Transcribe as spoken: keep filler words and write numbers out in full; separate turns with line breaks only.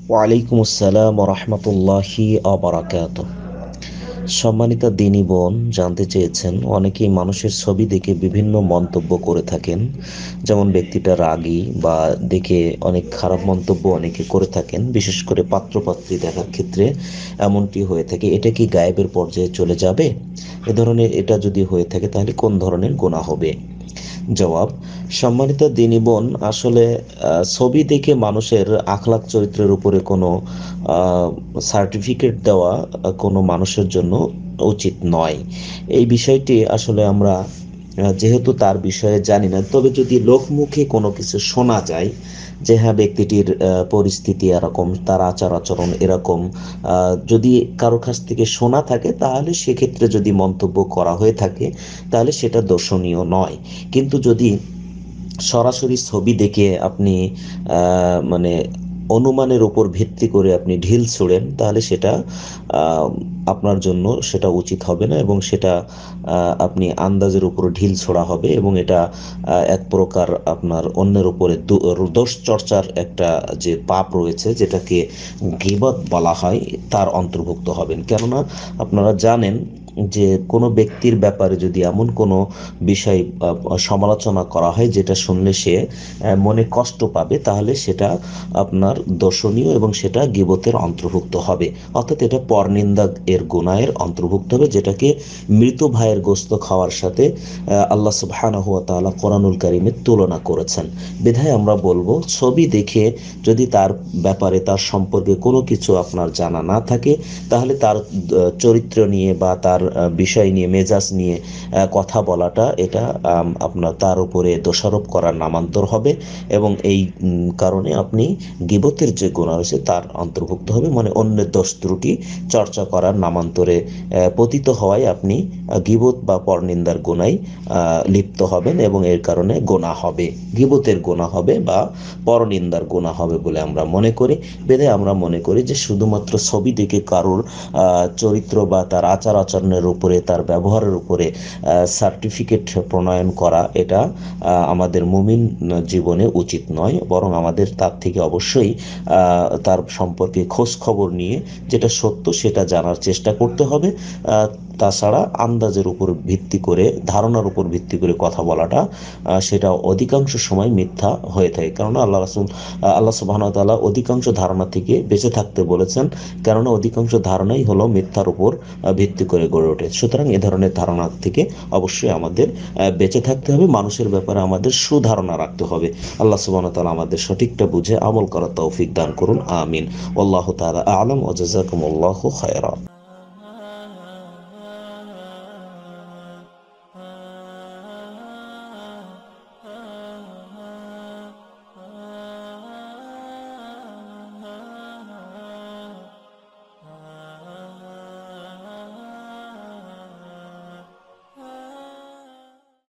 ওয়ালাইকুম আসসালাম ওয়া রাহমাতুল্লাহি ওয়া বারাকাতুহু। সম্মানিত দিনী বোন, জানতে চেয়েছেন অনেকেই মানুষের ছবি দেখে বিভিন্ন মন্তব্য করে থাকেন। যেমন ব্যক্তিটা রাগী বা দেখে অনেক খারাপ মন্তব্য অনেকে করে থাকেন, বিশেষ করে পাত্রপাত্রী দেখার ক্ষেত্রে এমনটি হয়ে থাকে। এটা কি গায়েবের পর্যায়ে চলে যাবে? এ ধরনের এটা যদি হয়ে থাকে তাহলে কোন ধরনের গুনাহ হবে? জবাব: সম্মানিত দিনী বোন, আসলে আহ, ছবি দেখে মানুষের আখলাক চরিত্রের উপরে কোনো সার্টিফিকেট দেওয়া আহ, কোনো মানুষের জন্য উচিত নয়। এই বিষয়টি আসলে আমরা আহ, যেহেতু তার বিষয়ে জানি না, তবে যদি লোকমুখে কোনো কিছু শোনা যায় যে হ্যাঁ, ব্যক্তিটির আহ, পরিস্থিতি এরকম, তার আচার আচরণ এরকম, আহ, যদি কারো কাছ থেকে শোনা থাকে, তাহলে সেক্ষেত্রে যদি মন্তব্য করা হয়ে থাকে তাহলে সেটা দর্শনীয় নয়। কিন্তু যদি সরাসরি ছবি দেখে আপনি আহ, মানে অনুমানের উপর ভিত্তি করে আপনি ঢিল ছোড়েন, তাহলে সেটা আহ, আপনার জন্য সেটা উচিত হবে না, এবং সেটা আহ, আপনি আন্দাজের উপর ঢিল ছোড়া হবে, এবং এটা আহ, এক প্রকার আপনার অন্যের উপরে দো- দোষ চর্চার একটা যে পাপ রয়েছে, যেটাকে গীবত বলা হয়, তার অন্তর্ভুক্ত হবেন। কেননা আপনারা জানেন যে কোনো ব্যক্তির ব্যাপারে যদি এমন কোনো বিষয় আহ, সমালোচনা করা হয় যেটা শুনলে সে আহ, মনে কষ্ট পাবে, তাহলে সেটা আপনার দর্শনীয় এবং সেটা গীবতের অন্তর্ভুক্ত হবে। অর্থাৎ এটা পরনিন্দা এর গুনাহের অন্তর্ভুক্ত হবে, যেটাকে মৃত ভাইয়ের গোশত খাওয়ার সাথে আহ, আল্লাহ সুবহানাহু ওয়া তাআলা কোরআনুল কারীমের তুলনা করেছেন। বিধায় আমরা বলবো, ছবি দেখে যদি তার ব্যাপারে, তার সম্পর্কে কোনো কিছু আপনার জানা না থাকে, তাহলে তার আহ, চরিত্র নিয়ে বা তার আহ, বিষয় নিয়ে, মেজাজ নিয়ে আহ, কথা বলাটা, এটা আম, আপনার তার উপরে দোষারোপ করার নামান্তর হবে, এবং এই উম, কারণে আপনি গীবতের যে গুনাহ রয়েছে তার অন্তর্ভুক্ত হবে, মানে অন্যের দোষ ত্রুটি চর্চা করার নামান্তরে আহ, পতিত হওয়ায় আপনি আহ, গীবত বা পরনিন্দার গুনায় আহ, লিপ্ত হবেন, এবং এর কারণে গুনাহ হবে, গীবতের গুনাহ হবে বা পরনিন্দার গুনাহ হবে বলে আমরা মনে করি। বেদে আমরা মনে করি যে শুধুমাত্র ছবি দেখে কারোর আহ, চরিত্র বা তার আচার আচরণের উপরে, তার ব্যবহারের উপরে সার্টিফিকেট প্রণয়ন করা, এটা আহ, আমাদের মুমিন জীবনে উচিত নয়। বরং আমাদের তার থেকে অবশ্যই আহ, তার সম্পর্কে খোঁজ খবর নিয়ে যেটা সত্য সেটা জানার চেষ্টা করতে হবে। আহ, তাছাড়া আন্দাজের উপর ভিত্তি করে, ধারণার উপর ভিত্তি করে কথা বলাটা আহ, সেটা অধিকাংশ সময় মিথ্যা হয়ে থাকে। কারণ আল্লাহ রাসূল আহ, আল্লাহ সুবহানাহু ওয়া তাআলা অধিকাংশ ধারণা থেকে বেঁচে থাকতে বলেছেন, কেননা অধিকাংশ ধারণাই হলো মিথ্যার উপর আহ, ভিত্তি করে গড়ে ওঠে। সুতরাং এ ধরনের ধারণা থেকে অবশ্যই আমাদের আহ, বেঁচে থাকতে হবে, মানুষের ব্যাপারে আমাদের সুধারণা রাখতে হবে। আল্লাহ সুবহানাহু ওয়া তাআলা আমাদের সঠিকটা বুঝে আমল করার তৌফিক দান করুন, আমিন। আল্লাহ তাআলা আ'লাম ওয়া জাযাকুমুল্লাহু খায়রা।